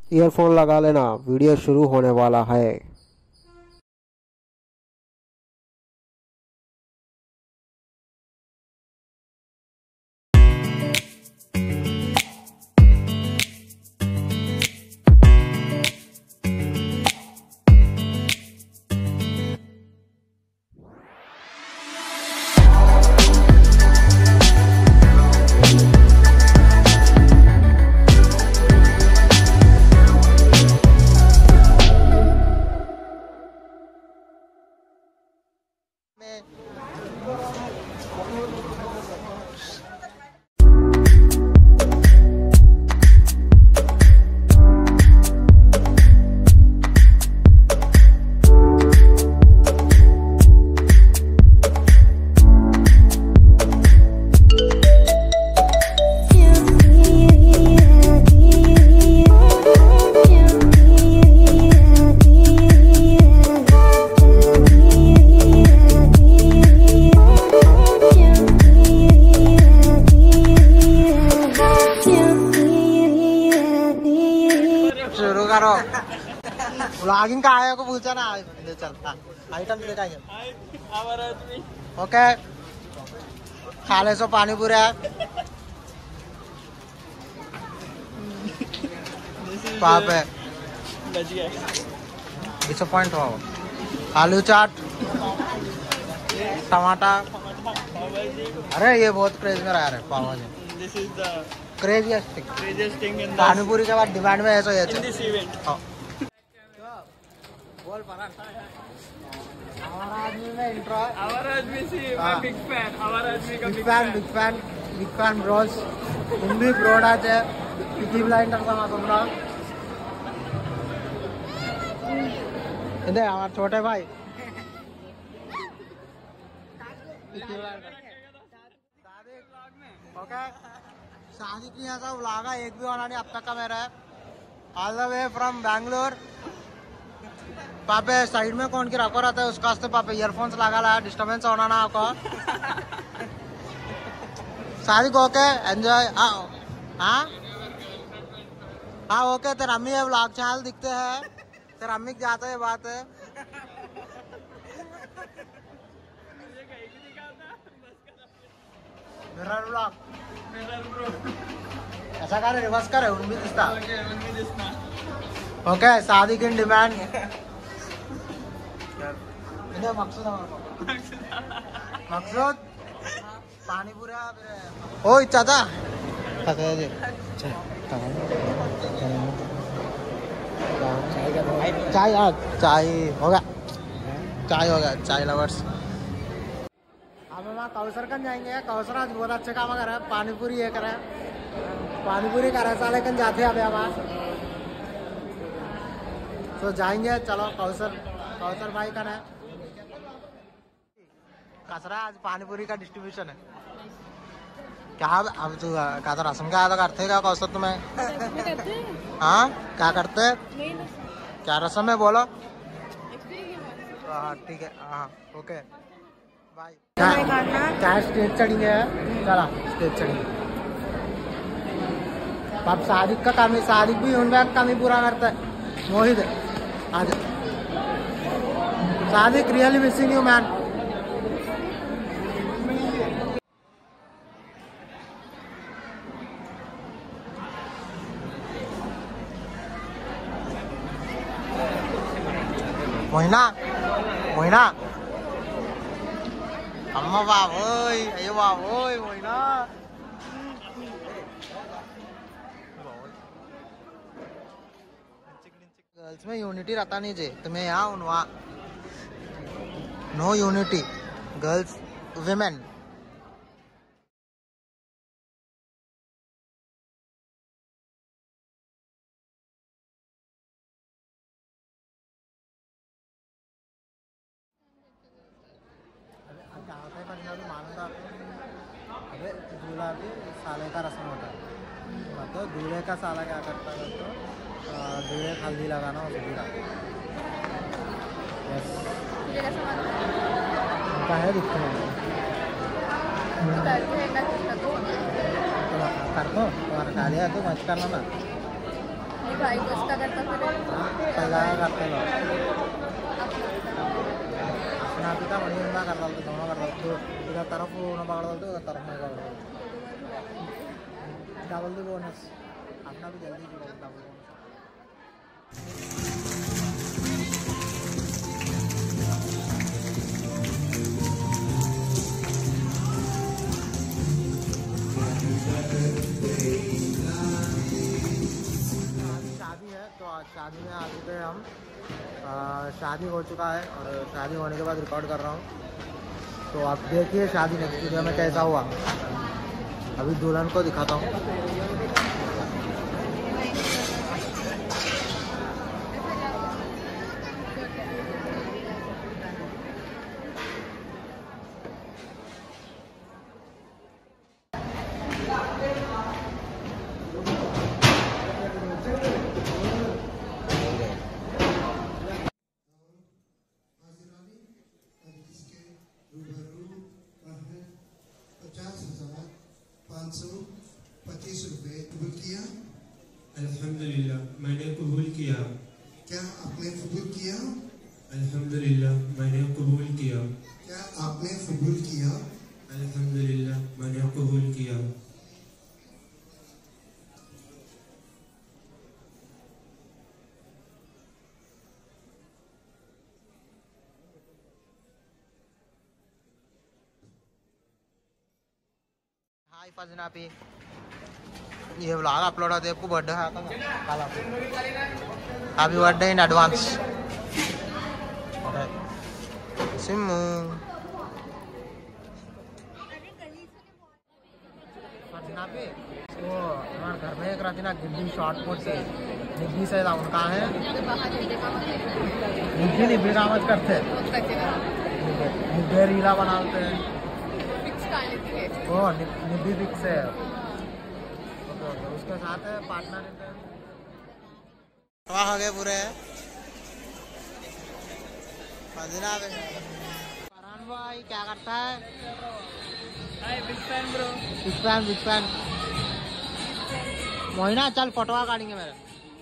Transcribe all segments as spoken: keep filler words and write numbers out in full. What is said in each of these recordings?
Earphone लगा लेना, video शुरू होने वाला है। व्लॉगिंग का आया को पूछा ना, चलता आइटम दिखाएंगे। ओके, खा ले सो पानी पूरा पाप है, डिसअपॉइंट हो। आलू चाट, टमाटर, अरे ये बहुत क्रेज में रहा है pav bhaji. Craziest thing, craziest thing in pani puri के बाद डिमांड में ऐसा इन दिस इवेंट। बोल पराग, हमारा आदमी में इंट्रो, हमारा आदमी सी मैं बिग फैन, हमारा आदमी का big fan, big fan, big fan bros. तुम भी ब्रोड आते पिकी ब्लाइंडर का तुमरा इधर हमारे छोटे भाई ओके। शादी की यहाँ व्लॉग है, एक भी होना नहीं अब तक का मेरा है। All the way from Bangalore. पापे साइड में कौन की रखो रहता है उसका पापे ईयरफोन्स लगा ला, डिस्टर्बेंस होना ना आपको। शादी को ओके एंजॉय। हाँ हाँ ओके। तेरा अम्मी है व्लॉग चैनल दिखते हैं, तेरा अम्मी जाता है बात है। मिरर व्लॉग, ऐसा करे रिवर्स करे उन भी दिखता। ओके, शादी की डिमांड मकसूद मकसूद पानी पूरा ओ चाचा चाय चाय हो गया, चाय हो गया, चाय लवर्स। अब हम कौसर कन जाएंगे। कौसर आज बहुत अच्छे काम कर रहा है, पानी पूरी ये कर रहा है, पानी पूरी कर रहा है साले कन जाते हैं अभी आवाज तो जाएंगे। चलो कौसर, कौसर भाई का है कसरा आज पानी पूरी का डिस्ट्रीब्यूशन है। क्या अब तू क्या तो रसम क्या करते क्या कौसर तुम्हें? हाँ क्या करते, क्या रसम है बोलो? हाँ ठीक है, हाँ ओके बाय। क्या स्टेज चढ़ेंगे? चला स्टेज चढ़ेंगे। अब सादिक का काम है, सादिक भी उनका काम ही पूरा करता है। मोहित आज Sadiq really missing you man. Mohina Mohina अम्मा बाबोई अयो बाबोई मोहिना गर्ल्स में यूनिटी रहता नहीं जे तुम्हें यहाँ उनवा नो यूनिटी गर्ल्स विमेन। अरे दूल्हा भी साले का रस्म होता है, मतलब दूल्हे का साला क्या करता है तो दूल्हे हल्दी लगाना और दूल्हा उनका है दिखते हैं कर दो तुम्हारा खा लिया तो मत करना ना। भाई को उसका करता फिर पहला करते लोग अपना पिता बड़ी बंदा कर डालते दोनों कर डालते इधर तरफ वो ना पकड़ डालते उधर तरफ नहीं पकड़ डालते डबल दी बोनस अपना भी जल्दी जुड़ा डबल बोनस शादी है तो आज शादी में आ चुके हैं हम। आ, शादी हो चुका है और शादी होने के बाद रिकॉर्ड कर रहा हूँ। तो आप देखिए शादी नेक्स्ट वीडियो में कैसा हुआ। अभी दुल्हन को दिखाता हूँ। पाँच सौ पच्चीस रुपये कबूल किया। अल्हम्दुलिल्लाह मैंने कबूल किया। क्या आपने कबूल किया? अल्हम्दुलिल्लाह मैंने कबूल किया। क्या आपने कबूल किया? अल्हम्दुलिल्लाह मैंने कबूल किया। हाय फजना पे ये व्लॉग अपलोड होते आपको बर्थडे है कल happy birthday in advance Simmu फजना पे वो हमारे घर में एक रहती ना गिद्दी शॉर्ट कोट से निब्बी से उनका है निब्बी निब्बी का मत करते निब्बे रीला बनाते हैं वो निब्बी फिक्स है। उसके साथ है पार्टनर हो गए पूरे फरहान भाई क्या करता है? Big fan bro big fan big fan Mohina चल फोटोआ काटेंगे मेरे।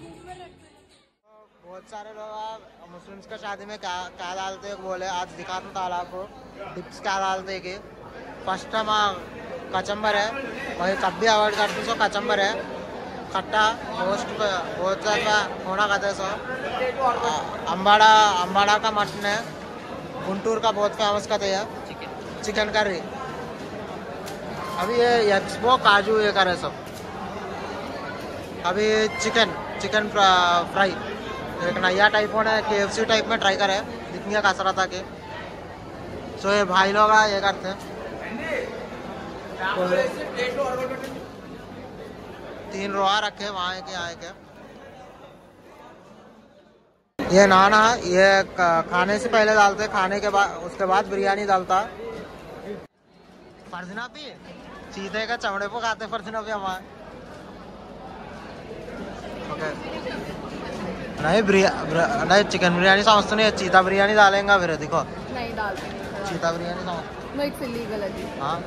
बहुत सारे लोग मुस्लिम्स का शादी में क्या क्या डालते हैं बोले आज दिखाता था आपको टिप्स क्या डालते हैं कि फर्स्ट टाइम कचम्बर है वही कभी अवॉइड करते सो कचम्बर है खट्टा रोस्ट बहुत ज़्यादा होना खाते सो अम्बाड़ा अम्बाड़ा का मटन है गुंटूर का बहुत फेमस खाते हैं चिकन करी। अभी ये एक्सपो काजू ये करे सब। अभी चिकन चिकन फ्राई एक नया टाइप होना है के एफ सी टाइप में ट्राई करे जितनी कसरा था के सो ये भाई लोग ये करते हैं तीन रोआ रखे वहाँ के आए के ये नाना ये खाने से पहले डालते खाने के बाद उसके बाद बिरयानी डालता फर्जना भी चीते का चमड़े को खाते फर्जना भी हमारे ओके नहीं बिरया नहीं चिकन बिरयानी समझते नहीं चीता बिरयानी डालेंगे फिर देखो नहीं डालते चीता बिरयानी समझ इट्स इलीगल है। हाँ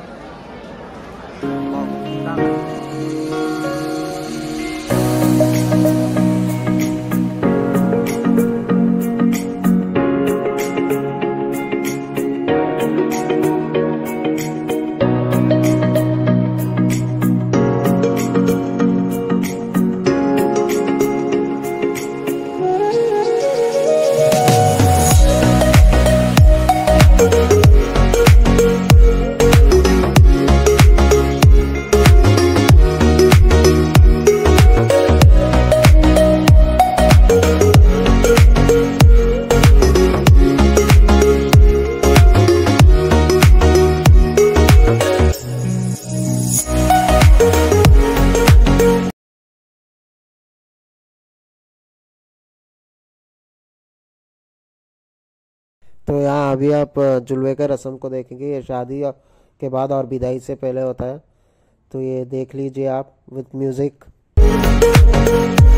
तो यहाँ अभी आप जुलवे के रस्म को देखेंगे। ये शादी के बाद और विदाई से पहले होता है तो ये देख लीजिए आप विथ म्यूजिक।